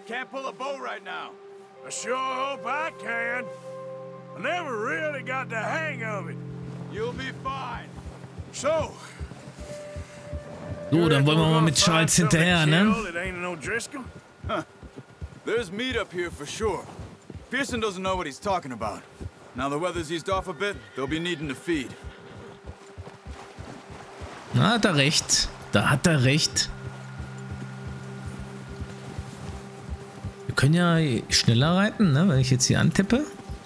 can't pull a bow right now. I sure hope I can. I never really got the hang of it. You'll be fine. So. So, dann wollen wir mal mit Charles hinterher, ne? Huh. There's meat up here for sure. Pearson doesn't know what he's talking about. Now the weather's eased off a bit, they'll be needing to feed. Na, hat er recht. Da hat er recht. Wir können ja schneller reiten, ne? Wenn ich jetzt hier antippe.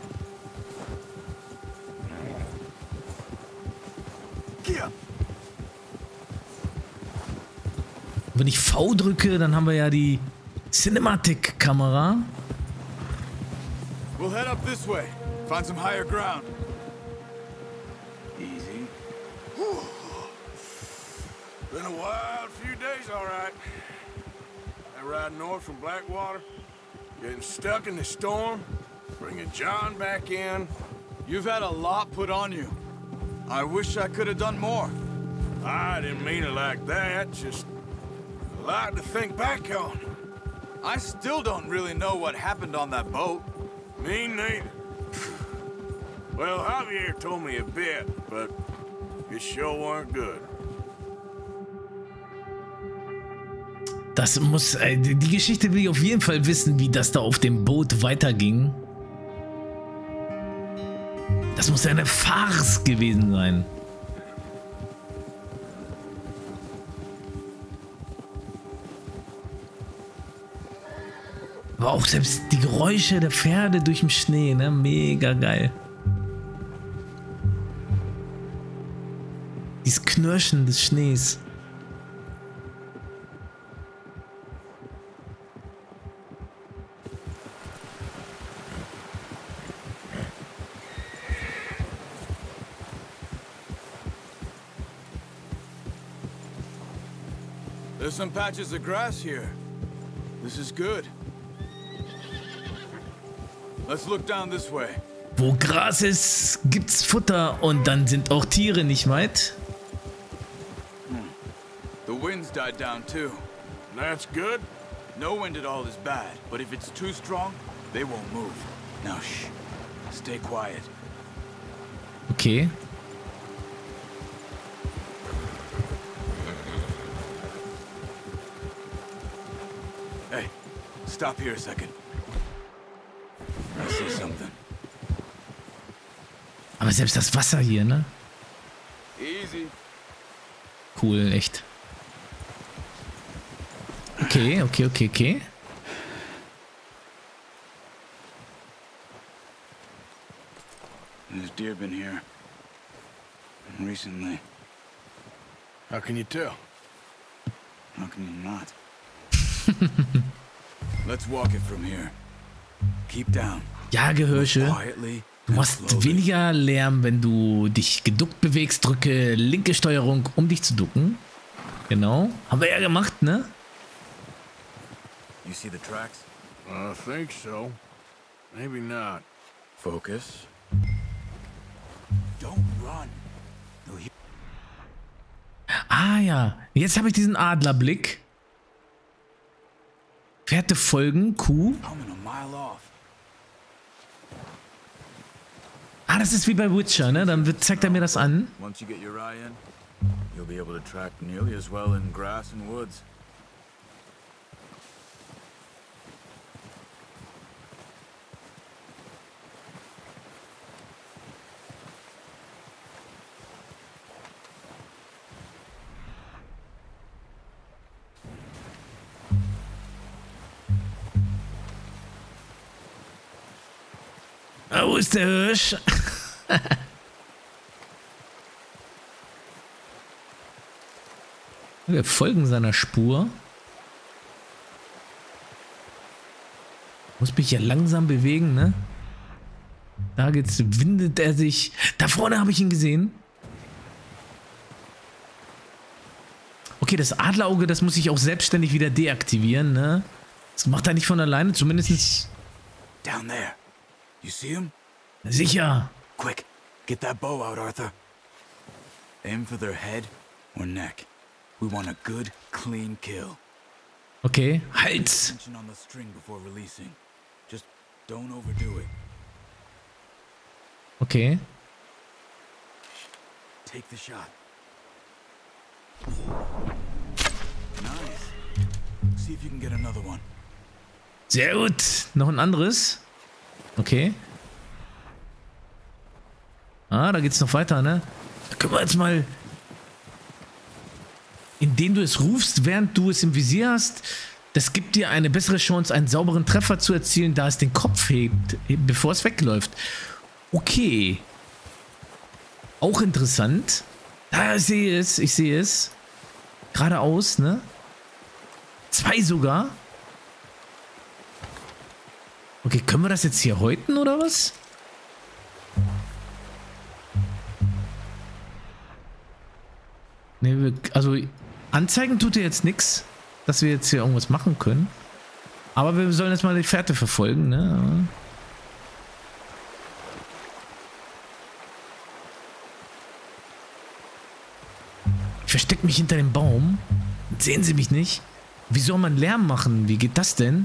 Wenn ich V drücke, dann haben wir ja die Cinematic-Kamera. We'll head up this way. Find some higher ground. Easy. Whew. Been a wild few days, all right. I ride north from Blackwater, getting stuck in the storm, bringing John back in. You've had a lot put on you. I wish I could have done more. I didn't mean it like that, just a lot to think back on. I still don't really know what happened on that boat. Me neither. Well, Javier told me a bit, but it sure weren't good. Das muss, die Geschichte will ich auf jeden Fall wissen, wie das da auf dem Boot weiterging. Das muss ja eine Farce gewesen sein. Aber auch selbst die Geräusche der Pferde durch den Schnee, ne? Mega geil. Dieses Knirschen des Schnees. There's some patches of grass here. This is good. Let's look down this way. Wo Gras ist, gibt's Futter und dann sind auch Tiere nicht weit. The wind's died down too. That's good. No wind at all is bad, but if it's too strong, they won't move. Now shh. Stay quiet. Okay. Hey, stop here a second. I see something. Aber selbst das Wasser hier, ne? Easy. Cool, echt. Okay, okay, okay, okay. There's deer been here. Recently. How can you tell? How can you not? Let's walk it from here. Keep down. Ja, Gehirche. Quietly. Du machst weniger Lärm, wenn du dich geduckt bewegst. Drücke linke Steuerung, um dich zu ducken. Genau. Haben wir ja gemacht, ne? You see the tracks? I think so. Maybe not. Focus. Don't run. Ah ja, jetzt habe ich diesen Adlerblick. Fährte folgen, Q. Ah, das ist wie bei Witcher, ne? Dann zeigt er mir das an. Once you get your eye in, you'll be able to track nearly as well in grass and woods. Ah, wo ist der Hirsch? Wir folgen seiner Spur. Muss mich ja langsam bewegen, ne? Da geht's, windet er sich. Da vorne habe ich ihn gesehen. Okay, das Adlerauge, das muss ich auch selbstständig wieder deaktivieren, ne? Das macht er nicht von alleine, zumindest. Down there. You see him? Sicher. Quick, get that bow out, Arthur. Aim for their head or neck. We want a good, clean kill. Okay, Hals. Tension on the string before releasing. Just don't overdo it. Okay. Take the shot. Nice. See if you can get another one. Sehr gut. Noch ein anderes. Okay. Ah, da geht's noch weiter, ne? Da können wir jetzt mal... Indem du es rufst, während du es im Visier hast, das gibt dir eine bessere Chance, einen sauberen Treffer zu erzielen, da es den Kopf hebt, bevor es wegläuft. Okay. Auch interessant. Da, ich sehe es, ich sehe es. Geradeaus, ne? 2 sogar. Okay, können wir das jetzt hier häuten, oder was? Ne, also anzeigen tut dir jetzt nichts, dass wir jetzt hier irgendwas machen können. Aber wir sollen jetzt mal die Fährte verfolgen, ne? Ich verstecke mich hinter dem Baum. Sehen Sie mich nicht? Wie soll man Lärm machen? Wie geht das denn?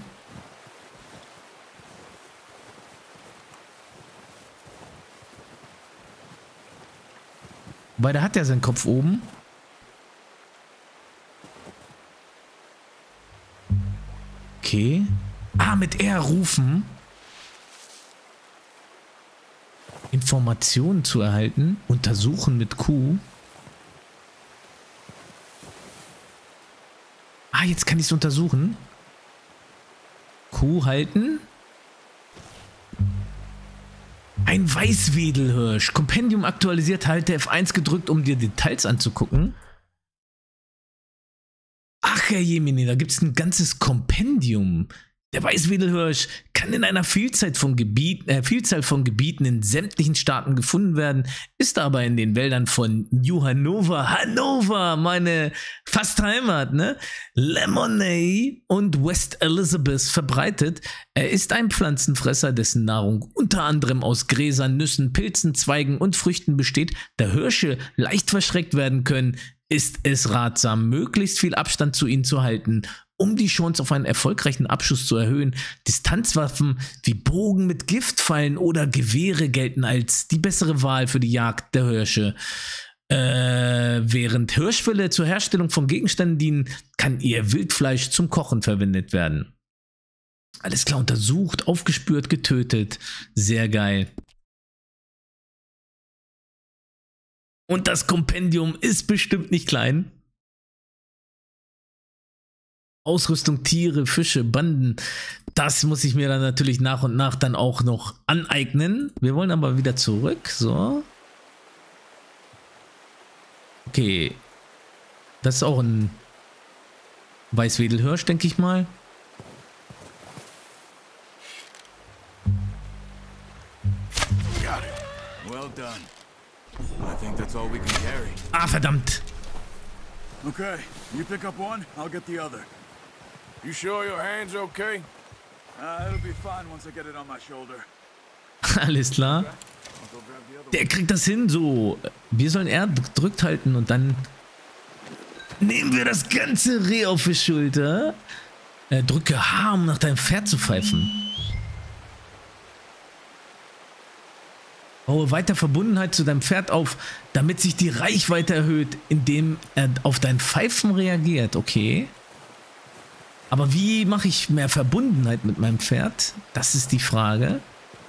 Weil da hat er seinen Kopf oben. Okay. Ah, mit R rufen. Informationen zu erhalten. Untersuchen mit Q. Ah, jetzt kann ich es untersuchen. Q halten. Ein Weißwedelhirsch. Kompendium aktualisiert, halte F1 gedrückt, um dir Details anzugucken. Ach, Herr Jemini, da gibt es ein ganzes Kompendium. Der Weißwedelhirsch kann in einer Vielzahl von Gebieten in sämtlichen Staaten gefunden werden, ist aber in den Wäldern von New Hannover, meine fast Heimat, ne? Lemonade und West Elizabeth verbreitet. Er ist ein Pflanzenfresser, dessen Nahrung unter anderem aus Gräsern, Nüssen, Pilzen, Zweigen und Früchten besteht. Da Hirsche leicht verschreckt werden können, ist es ratsam, möglichst viel Abstand zu ihnen zu halten, um die Chance auf einen erfolgreichen Abschuss zu erhöhen. Distanzwaffen wie Bogen mit Giftpfeilen oder Gewehre gelten als die bessere Wahl für die Jagd der Hirsche. Während Hirschfelle zur Herstellung von Gegenständen dienen, kann ihr Wildfleisch zum Kochen verwendet werden. Alles klar, untersucht, aufgespürt, getötet. Sehr geil. Und das Kompendium ist bestimmt nicht klein. Ausrüstung, Tiere, Fische, Banden. Das muss ich mir dann natürlich nach und nach dann auch noch aneignen. Wir wollen aber wieder zurück. So. Okay. Das ist auch ein Weißwedelhirsch, denke ich mal. Well done. I think that's all we can carry. Ah, verdammt. Okay, you pick up one, I'll get the other. You sure your hand's okay? It'll be fine once I get it on my shoulder. Alles klar. I'll go grab the other Der kriegt das hin, so. Wir sollen R gedrückt halten und dann nehmen wir das ganze Reh auf die Schulter. Drücke H, um nach deinem Pferd zu pfeifen. Baue weiter Verbundenheit zu deinem Pferd auf, damit sich die Reichweite erhöht, indem er auf dein Pfeifen reagiert. Okay. Aber wie mache ich mehr Verbundenheit mit meinem Pferd? Das ist die Frage.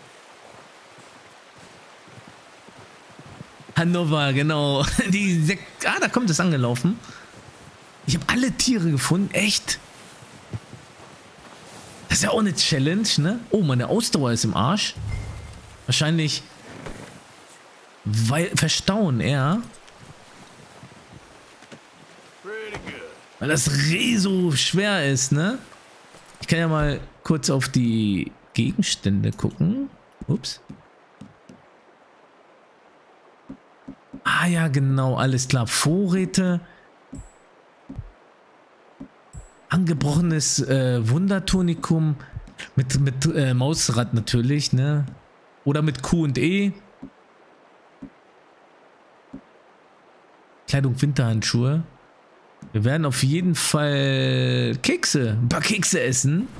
Hannover, genau. Da kommt es angelaufen. Ich habe alle Tiere gefunden. Echt? Das ist ja auch eine Challenge, ne? Oh, meine Ausdauer ist im Arsch. Wahrscheinlich... Weil verstauen eher. Weil das Reh so schwer ist, ne? Ich kann ja mal kurz auf die Gegenstände gucken. Ups. Ah ja, genau, alles klar. Vorräte. Angebrochenes Wundertonikum. Mit Mausrad natürlich, ne? Oder mit Q und E. Kleidung, Winterhandschuhe. Wir werden auf jeden Fall ein paar Kekse essen.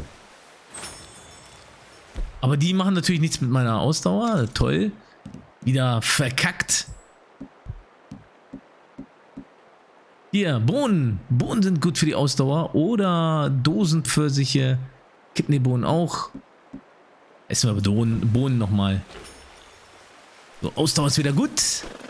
Aber die machen natürlich nichts mit meiner Ausdauer. Toll. Wieder verkackt. Hier, Bohnen. Bohnen sind gut für die Ausdauer. Oder Dosenpfirsiche. Kidneybohnen auch. Essen wir Bohnen nochmal. So, Ausdauer ist wieder gut.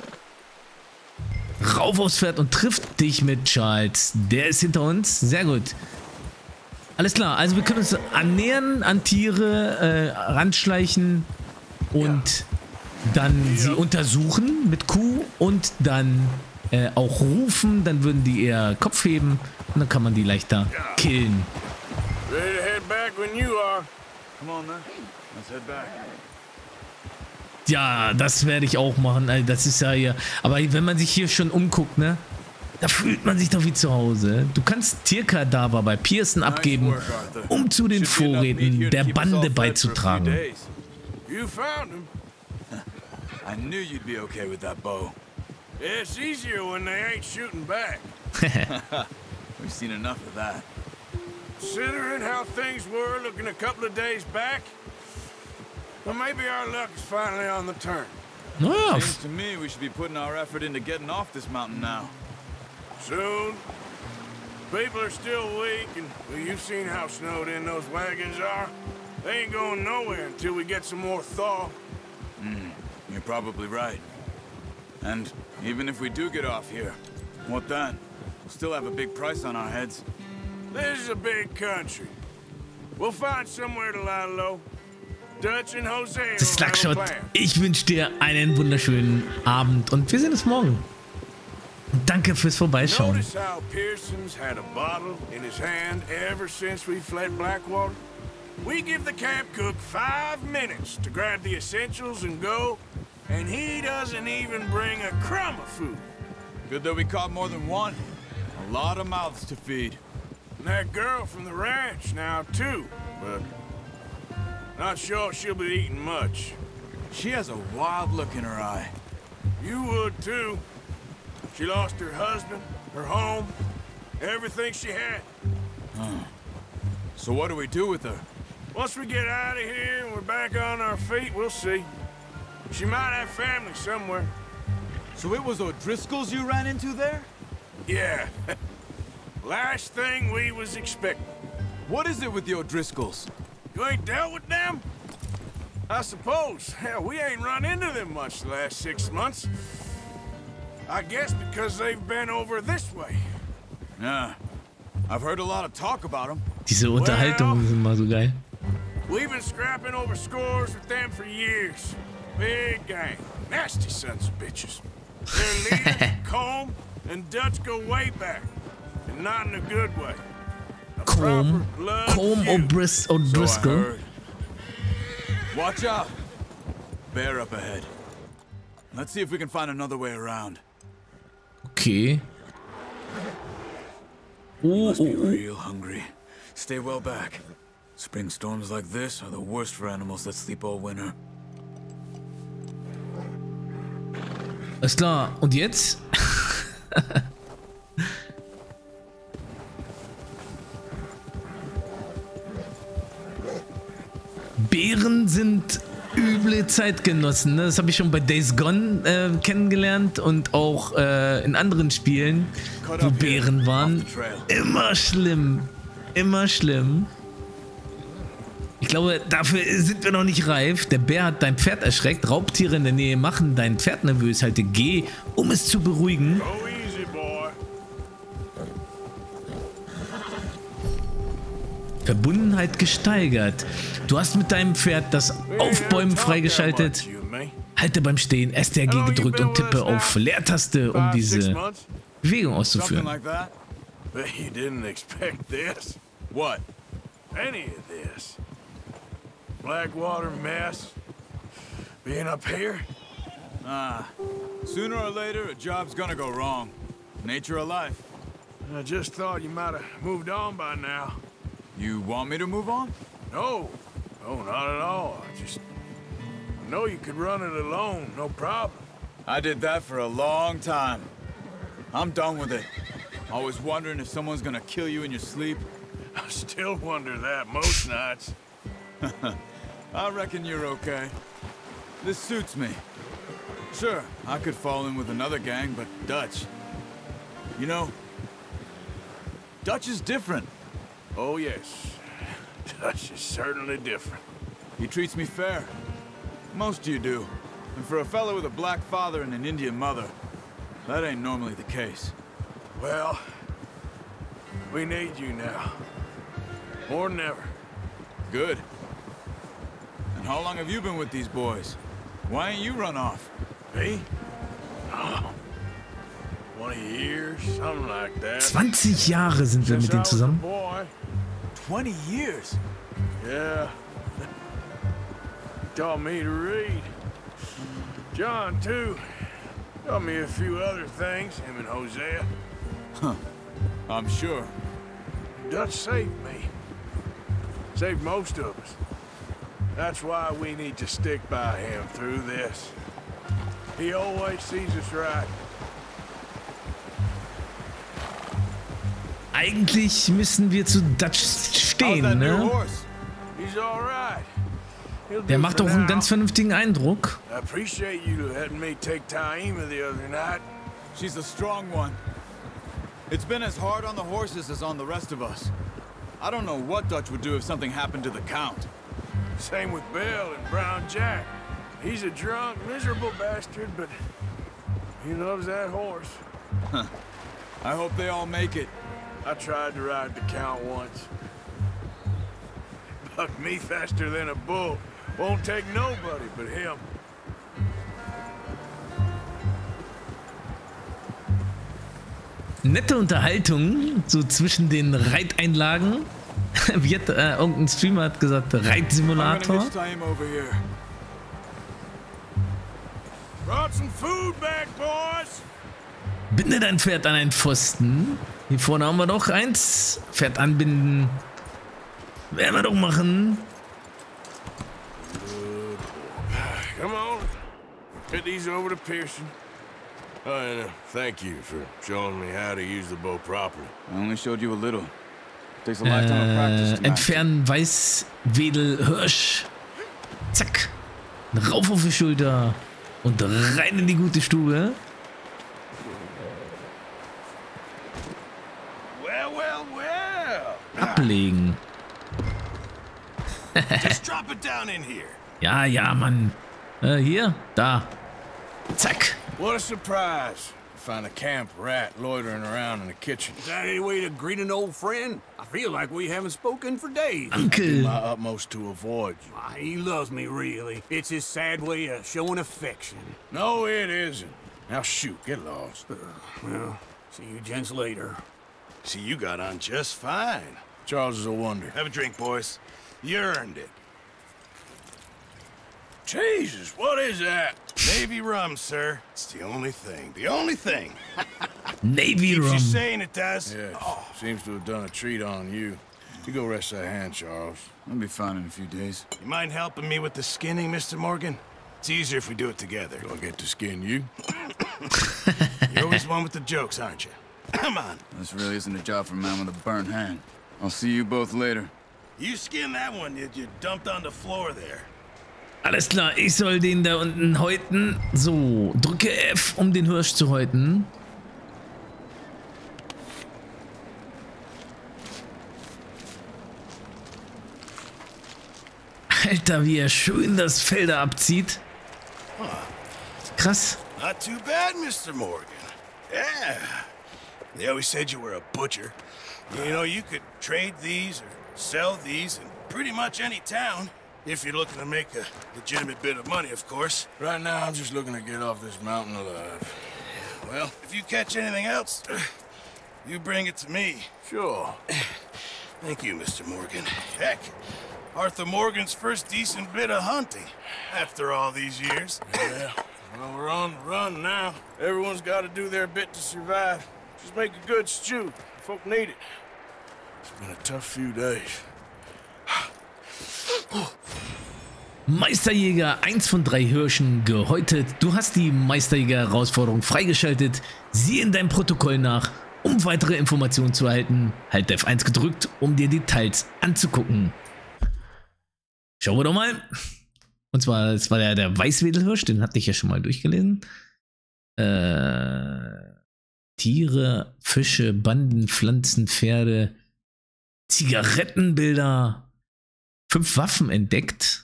Rauf aufs Pferd und trifft dich mit Charles. Der ist hinter uns. Sehr gut. Alles klar, also wir können uns annähern an Tiere, ranschleichen und dann sie untersuchen mit Q und dann auch rufen. Dann würden die eher Kopf heben und dann kann man die leichter killen. Ready to head back when you are. Come on, then. Let's head back. Ja, das werde ich auch machen. Also das ist ja hier. Aber wenn man sich hier schon umguckt, ne? Da fühlt man sich doch wie zu Hause. Du kannst Tierkadaver bei Pearson abgeben, um zu den Vorräten der Bande beizutragen. You found him. I knew you'd be okay with that bow. It's easier when they ain't shooting back. We've seen enough of that. Considering how things were looking a couple of days back, well, maybe our luck is finally on the turn. Naja, Seems to me we should be putting our effort into getting off this mountain now. Soon. People are still weak, and well, you've seen how snowed in those wagons are. They ain't going nowhere until we get some more thaw. You're probably right. And even if we do get off here, what then? We'll still have a big price on our heads. This is a big country. We'll find somewhere to lie low. Dutch and Jose will have a Slugshot, plan. ich wünsche dir einen wunderschönen Abend und wir sehen uns morgen. Danke fürs Vorbeischauen. Notice how Pearson's had a bottle in his hand ever since we fled Blackwater? We give the camp cook 5 minutes to grab the essentials and go, and he doesn't even bring a crumb of food. Good that we caught more than one. A lot of mouths to feed. And that girl from the ranch now, too, but not sure she'll be eating much. She has a wild look in her eye. You would, too. She lost her husband, her home, everything she had. So what do we do with her? Once we get out of here and we're back on our feet, we'll see. She might have family somewhere. So it was O'Driscolls you ran into there? Yeah. Last thing we was expecting. What is it with the O'Driscolls? You ain't dealt with them? I suppose. Hell, we ain't run into them much the last 6 months. I guess because they've been over this way. Yeah. I've heard a lot of talk about them. Diese Unterhaltungen sind mal so geil. We've been scrapping over scores with them for years. Big gang. Nasty sons of bitches. Their leaders, Combe and Dutch, go way back. And not in a good way. A Combe proper blood feud. So I O'Driscoll. heard. Watch out. Bear up ahead. Let's see if we can find another way around. Okay. Must be real hungry. Stay well back. Spring storms like this are the worst for animals that sleep all winter. Alles klar. Und jetzt? Bären sind üble Zeitgenossen. Ne? Das habe ich schon bei Days Gone kennengelernt und auch in anderen Spielen, wo Bären waren. Immer schlimm. Immer schlimm. Ich glaube, dafür sind wir noch nicht reif. Der Bär hat dein Pferd erschreckt. Raubtiere in der Nähe machen dein Pferd nervös. Halte G, um es zu beruhigen. Go easy, boy. Verbundenheit gesteigert. Du hast mit deinem Pferd das Aufbäumen freigeschaltet. Halte beim Stehen STRG gedrückt und tippe auf Leertaste, um 5, 6 diese months? Bewegung Something auszuführen. like that? Bet you didn't expect this. What? Any of this. Blackwater mess. Being up here. Sooner or later, a job's gonna go wrong. Nature of life. I just thought you might have moved on by now. You want me to move on? No. No, not at all. I know you could run it alone, no problem. I did that for a long time. I'm done with it. Always wondering if someone's gonna kill you in your sleep? I still wonder that most nights. I reckon you're okay. This suits me. Sure, I could fall in with another gang, but Dutch... You know, Dutch is different. Oh, yes. Dutch is certainly different. He treats me fair. Most of you do. And for a fellow with a black father and an Indian mother, that ain't normally the case. Well, we need you now. More than ever. Good. And how long have you been with these boys? Why ain't you run off? Me? Oh, 20 years, something like that. 20 Jahre sind wir mit denen zusammen. Boy. 20 years? Yeah. Taught me to read. John, too. Taught me a few other things, him and Hosea. Huh. I'm sure. Dutch saved me. Saved most of us. That's why we need to stick by him through this. He always sees us right. Eigentlich müssen wir zu Dutch stehen, ne? He's all right. Der macht doch einen ganz vernünftigen Eindruck. I appreciate you letting me take Taima the other night. She's a strong one. It's been as hard on the horses as on the rest of us. I don't know what Dutch would do if something happened to the Count. Same with Bill and Brown Jack. He's a drunk, miserable bastard, but he loves that horse. I hope they all make it. I tried to ride the Count once. Bucked me faster than a bull. Won't take nobody but him. Nette Unterhaltung, so zwischen den Reiteinlagen. Irgendein Streamer hat gesagt, Reitsimulator. Brought some food back, boys. Binde dein Pferd an einen Pfosten. Hier vorne haben wir noch eins. Pferd anbinden. Werden wir doch machen. Come on. Get these over to Pearson. Oh, and thank you for showing me how to use the bow properly. I only showed you a little. Takes a lifetime of practice to entfernen Weißwedel Hirsch. Zack. Rauf auf die Schulter. Und rein in die gute Stube. Ablegen. Just drop it down in here. Ja, ja, Mann. Hier, da. Zack. What a surprise. Find a camp rat loitering around in the kitchen. Is that any way to greet an old friend? I feel like we haven't spoken for days. I do my utmost to avoid you. He loves me, really. It's his sad way of showing affection. No, it isn't. Now shoot, get lost. Well, see you gents later. See, you got on just fine. Charles is a wonder. Have a drink, boys. You earned it. Jesus, what is that? Navy rum, sir. It's the only thing. The only thing. Navy Keeps rum. you saying it does. Yes, seems to have done a treat on you. You go rest that hand, Charles. I'll be fine in a few days. You mind helping me with the skinning, Mr. Morgan? It's easier if we do it together. Do I get to skin you? You're always one with the jokes, aren't you? Come on. This really isn't a job for a man with a burnt hand. I'll see you both later. You skinned that one that you dumped on the floor there. Alles klar, ich soll den da unten häuten. So, drücke F, um den Hirsch zu häuten. Alter, wie er schön das Fell da abzieht. Krass. Not too bad, Mr. Morgan. Yeah. They always said you were a butcher. You know, you could trade these or sell these in pretty much any town. If you're looking to make a legitimate bit of money, of course. Right now, I'm just looking to get off this mountain alive. Well, if you catch anything else, you bring it to me. Sure. Thank you, Mr. Morgan. Heck, Arthur Morgan's first decent bit of hunting after all these years. Yeah, well, we're on the run now. Everyone's got to do their bit to survive. Just make a good stew. Folk need it. It's been a tough few days. Meisterjäger, 1 von 3 Hirschen gehäutet. Du hast die Meisterjäger-Herausforderung freigeschaltet. Sieh in deinem Protokoll nach, Um weitere Informationen zu erhalten, halt F1 gedrückt, um dir Details anzugucken. Schauen wir doch mal. Und zwar, das war der Weißwedelhirsch, den hatte ich ja schon mal durchgelesen. Tiere, Fische, Banden, Pflanzen, Pferde, Zigarettenbilder, 5 Waffen entdeckt.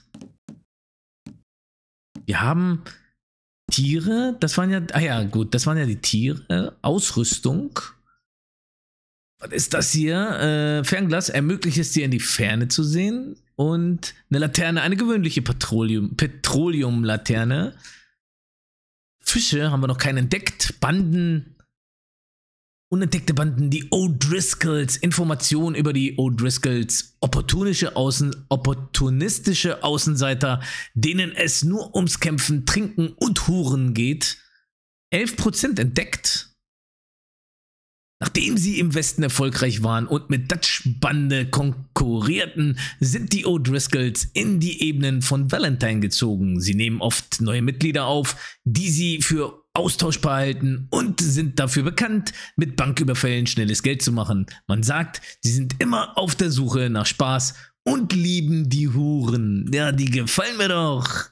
Wir haben Tiere, das waren ja, das waren ja die Tiere, Ausrüstung. Was ist das hier? Fernglas ermöglicht es dir in die Ferne zu sehen und eine Laterne, eine gewöhnliche Petroleumlaterne. Fische haben wir noch keine entdeckt. Banden, unentdeckte Banden, die O'Driscolls, Informationen über die O'Driscolls, opportunistische Außenseiter, denen es nur ums Kämpfen, Trinken und Huren geht. 11% entdeckt. Nachdem sie im Westen erfolgreich waren und mit Dutch-Bande konkurrierten, sind die O'Driscolls in die Ebenen von Valentine gezogen. Sie nehmen oft neue Mitglieder auf, die sie für austauschbar halten und sind dafür bekannt, mit Banküberfällen schnelles Geld zu machen. Man sagt, sie sind immer auf der Suche nach Spaß und lieben die Huren. Ja, die gefallen mir doch.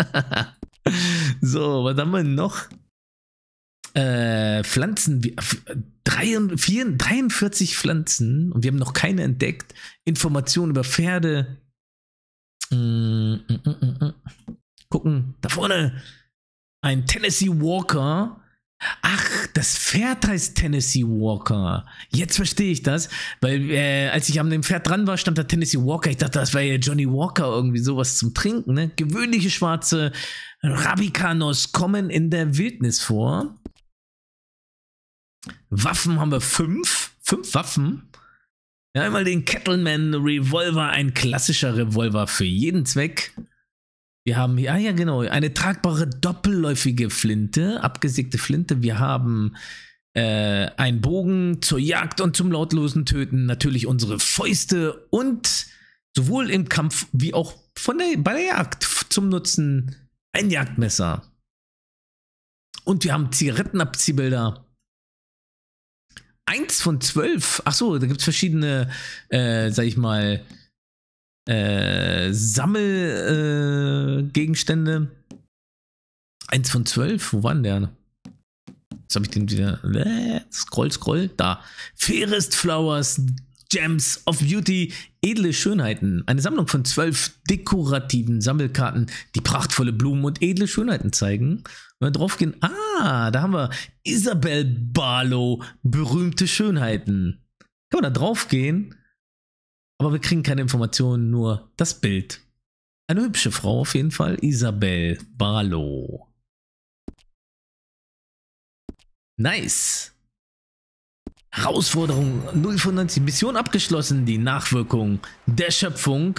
So, was haben wir noch? Pflanzen, 43 Pflanzen und wir haben noch keine entdeckt. Informationen über Pferde. Gucken, da vorne ein Tennessee Walker. Ach, das Pferd heißt Tennessee Walker. Jetzt verstehe ich das, weil als ich an dem Pferd dran war, stand da Tennessee Walker. Ich dachte, das wäre ja Johnny Walker, irgendwie sowas zum Trinken. Ne? Gewöhnliche schwarze Rabicanos kommen in der Wildnis vor. Waffen haben wir 5. 5 Waffen. Ja, einmal den Kettleman Revolver, ein klassischer Revolver für jeden Zweck. Wir haben hier, ja genau, eine tragbare doppelläufige Flinte, abgesägte Flinte. Wir haben einen Bogen zur Jagd und zum lautlosen Töten. Natürlich unsere Fäuste und sowohl im Kampf wie auch bei der Jagd zum Nutzen ein Jagdmesser. Und wir haben Zigarettenabziehbilder. 1 von 12. Achso, da gibt es verschiedene, sag ich mal, Sammelgegenstände. 1 von 12. Wo war denn der? Jetzt habe ich den wieder. Scroll. Da. Fairest Flowers, Gems of Beauty, edle Schönheiten. Eine Sammlung von 12 dekorativen Sammelkarten, die prachtvolle Blumen und edle Schönheiten zeigen. Wenn wir drauf gehen, da haben wir Isabel Barlow, berühmte Schönheiten. Kann man da drauf gehen, aber wir kriegen keine Informationen, nur das Bild. Eine hübsche Frau auf jeden Fall, Isabel Barlow. Nice. Herausforderung 0 von 90. Mission abgeschlossen. Die Nachwirkung der Schöpfung.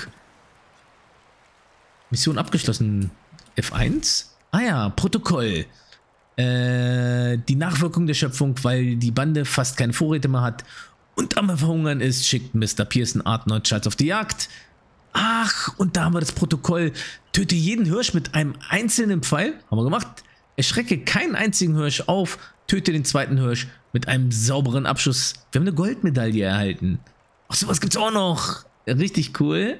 Mission abgeschlossen. F1? Ah ja, Protokoll. Die Nachwirkung der Schöpfung, weil die Bande fast keine Vorräte mehr hat und am Verhungern ist, schickt Mr. Pearson Arthur und Charles auf die Jagd. Ach, und da haben wir das Protokoll. Töte jeden Hirsch mit einem einzelnen Pfeil. Haben wir gemacht. Erschrecke keinen einzigen Hirsch auf. Töte den zweiten Hirsch mit einem sauberen Abschuss. Wir haben eine Goldmedaille erhalten. Ach, sowas gibt's auch noch. Richtig cool.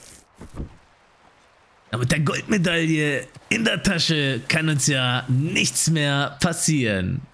Aber mit der Goldmedaille in der Tasche kann uns ja nichts mehr passieren.